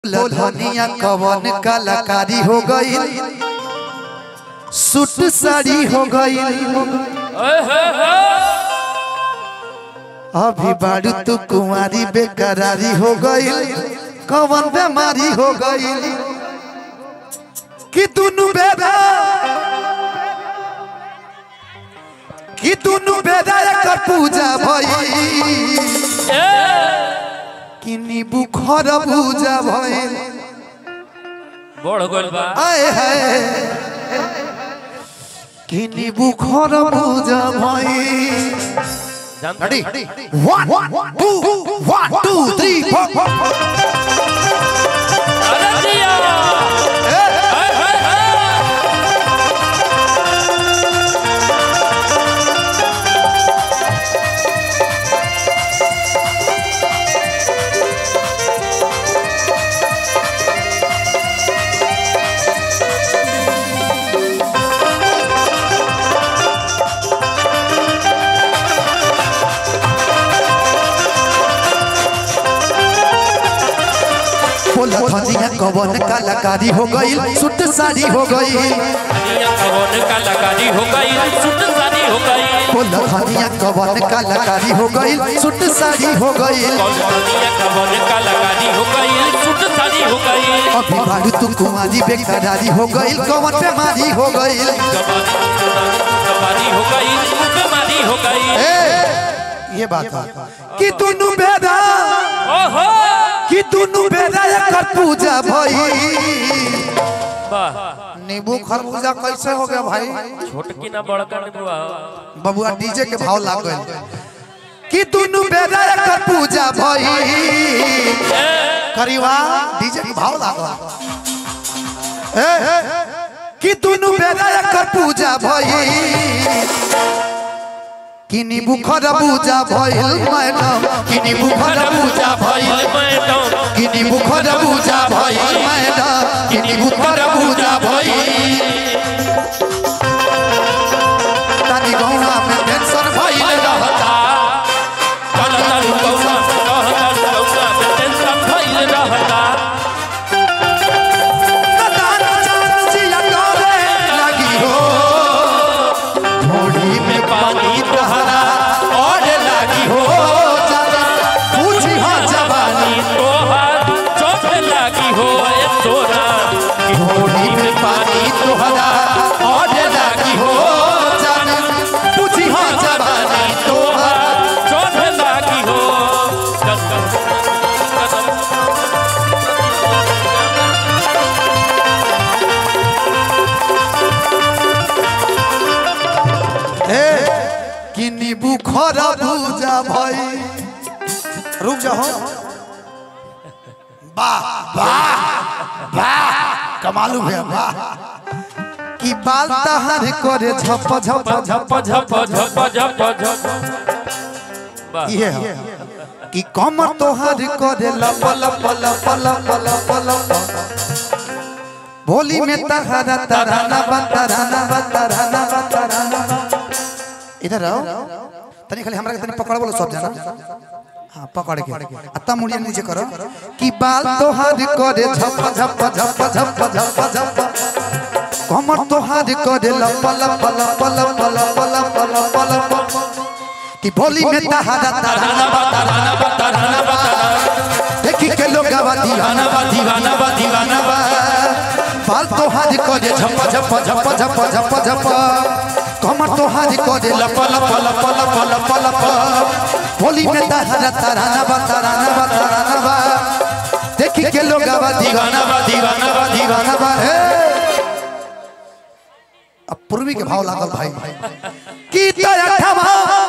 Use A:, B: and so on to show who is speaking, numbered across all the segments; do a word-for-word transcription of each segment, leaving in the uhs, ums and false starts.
A: धनिया कवन कलाकारी हो गई, सूट साड़ी हो गई। अभी बारू तू कुंवारी बेकरारी हो गई, कवन बेमारी हो गई कि दोनों बेदा कि दोनों बेदा कर पूजा भई कि नींबू खरबूजा भई
B: बड़ गइल बा।
A: आए हाय कि नींबू खरबूजा भई। Ready one two one two three four.
B: अरे दिया
A: धनिया कवन कलाकारी हो गई, सूट साड़ी हो गई।
B: धनिया कवन कलाकारी हो गई, सूट साड़ी हो गई।
A: धनिया कवन कलाकारी हो गई, सूट साड़ी हो गई।
B: धनिया कवन कलाकारी हो गई, सूट साड़ी हो गई।
A: अभी बारू तू कुंवारी बेकरारी हो गई, कवन बेमारी हो गई।
B: कमारी हो गई, बेमारी हो गई।
A: ये बात है कि दोनों बेदा
B: ओहो
A: कि दोनों बेदा कर पूजा भई।
B: वाह
A: नींबू खरबूजा कैसे हो गया भाई?
B: छोटकी ना बड़का नींबुआ
A: बबुआ डीजे के भाव लाग गए कि दोनों बेदा कर पूजा भई। करीवा डीजे के भाव लाग ए कि दोनों बेदा कर पूजा भई कि नींबू खरबूजा भइल मैडम, कि नींबू खरबूजा भइल
B: मैडम,
A: कि नींबू खरबूजा भइल मैडम, कि नींबू खरबूजा भइल। तानी गौना में टेंशन भइल रहता,
B: चल चल गौना कहता गौना में टेंशन भइल रहता।
A: दान चाचिया करे लगी हो घोड़ी में पानी तहरा और लगी हो जाना पूछी हाँ जवानी
B: तोहार चोट लगी हो ए सोना,
A: घोड़ी में पानी तोहरा और लगी हो जाना पूछी हाँ जवानी तोहरा
B: चोट लगी हो।
A: कि नींबू खरबूजा भई। रुक जाओ, वाह वाह वाह कमालू भैया वाह कि बाल तहर करे झप झप झप
B: झप झप झप झप
A: ये है कि कमर तोहर करे लप लप लप लप लप लप भोली में तहरा तराना तराना तराना तराना। इधर आओ तनी खाली हमरा के तनी पकड़ बोलो सब जना। हां पकड़ के अत्ता मुड़िया नीचे करो कि बाल तोहार करे झप झप झप झप झप झप कमर तोहार करे लप लप लप लप लप लप लप कि भोली में तहरा तराना तराना तराना देखि के लोगवा दीवाना बा दीवाना बा दीवाना बा। बाल तोहार करे झप झप झप झप झप झप कमर तोहार करे लप लप लप लप लप लप भोली में तहरा तराना बा तराना बा तराना बा देखि के लोगवा दीवाना बा दीवाना बा दीवाना बा। अब पूर्वी के भाव लागल भाई कि तया ठमा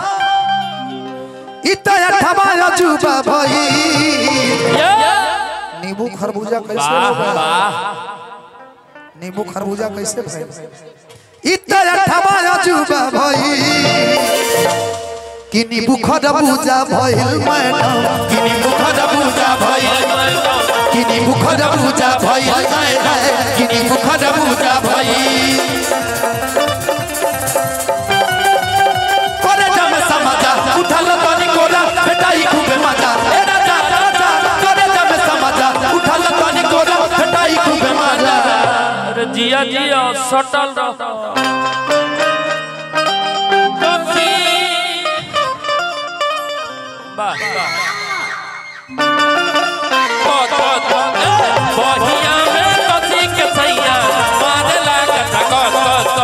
A: इतया ठमा अजूबा भाई। नींबू खरबूजा कैसे हो गया? नींबू खरबूजा कैसे भाई? इतना ठमा अजूबा भई कि नींबू खरबूजा भइल मैडम, कि नींबू खरबूजा भइल कि नींबू खरबूजा भइल कि नींबू खरबूजा भइल। करे जब समझा उठल तनी कोला बेटा ही खूब मजा ए राजा राजा करे जब समझा उठल तनी
B: जिया जिया सटल बढ़िया में कथी के सैया मारे लागत गस गस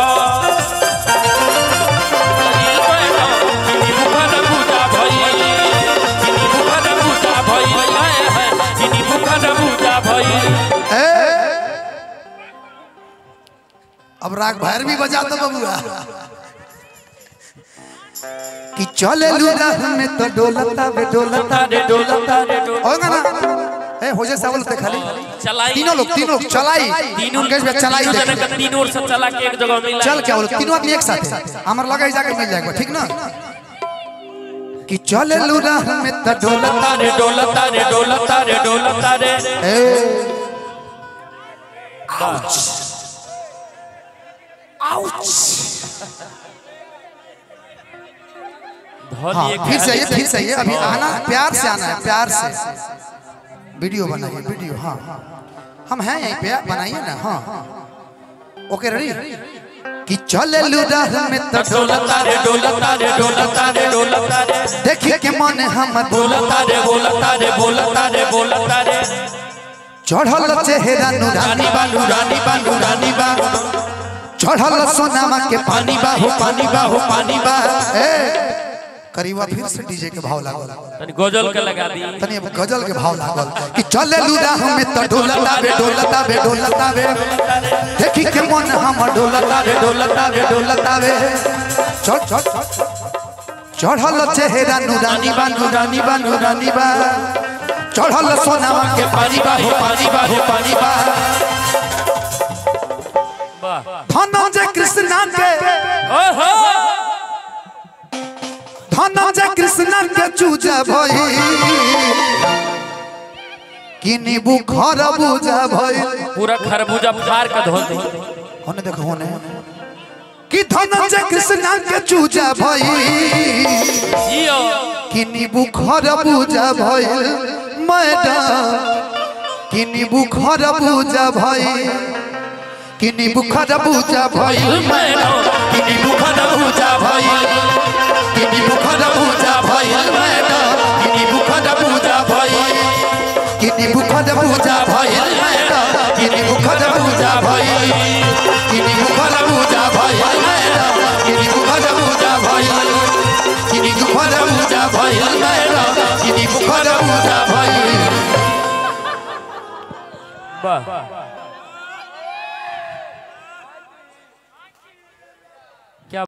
A: अब राग भैर भी बजा तो बबुआ कि चले लूरा में तो डोलता बे डोलता बे डोलता होगा ना ए हो जाए सावल पे खाली
B: चलाई
A: तीनों लोग तीनों लोग चलाई
B: तीनों
A: कैसे भी चलाई
B: दे तीनों ओर से चला के एक जगह मिला
A: चल क्या बोलो तीनों आदमी एक साथ हमर लगा ही जाके मिल जाएगा ठीक ना कि चले लूरा में तो डोलता
B: रे डोलता रे डोलता रे डोलता रे
A: आउच आउच हाँ, फिर से ये फिर से ये अभी आना प्यार से आना है प्यार से वीडियो बनाइए वीडियो हाँ हम हैं यहीं पे बनाइए ना हाँ ओके रेडी कि चले लूरा में तो
B: डोलता रे डोलता रे डोलता रे डोलता रे
A: देखिए के मन हम
B: बोलता रे बोलता रे बोलता रे बोलता रे
A: चढ़ल चेहरा नूरानी बा नूरानी बा नूरानी बा चढ़ल सोनामा के पानी बा हो पानी बा हो पानी बा ए करीबा फिर से डीजे के भाव लागल
B: तनी गजल के लगा दी
A: तनी अब गजल के भाव लागल कि चले लूरा हम तो डोलता बे डोलता बे डोलता बे देखी के मन हम डोलता बे डोलता बे डोलता बे चढ़ चढ़ चढ़ल चेहरा नूरानी बा नूरानी बा नूरानी बा चढ़ल सोनामा के पानी बा हो पानी बा हो पानी बा धनंजय कृष्णा के
B: ओहो
A: धनंजय कृष्णा के चूजा भई कि नींबू खरबूजा भई
B: पूरा खरबूजा फाड़ के धो दे
A: होने देखो होने कि धनंजय कृष्णा के चूजा भई
B: जियो
A: कि नींबू खरबूजा भई मैडम कि नींबू खरबूजा भई कि नींबू खरबूजा भई मैडम कि नींबू खरबूजा भई कि नींबू खरबूजा भई मैडम कि नींबू खरबूजा भई कि नींबू खरबूजा भई मैडम कि नींबू खरबूजा भई कि नींबू खरबूजा भई मैडम कि नींबू खरबूजा भई कि नींबू खरबूजा भई मैडम कि नींबू खरबूजा भई
B: वाह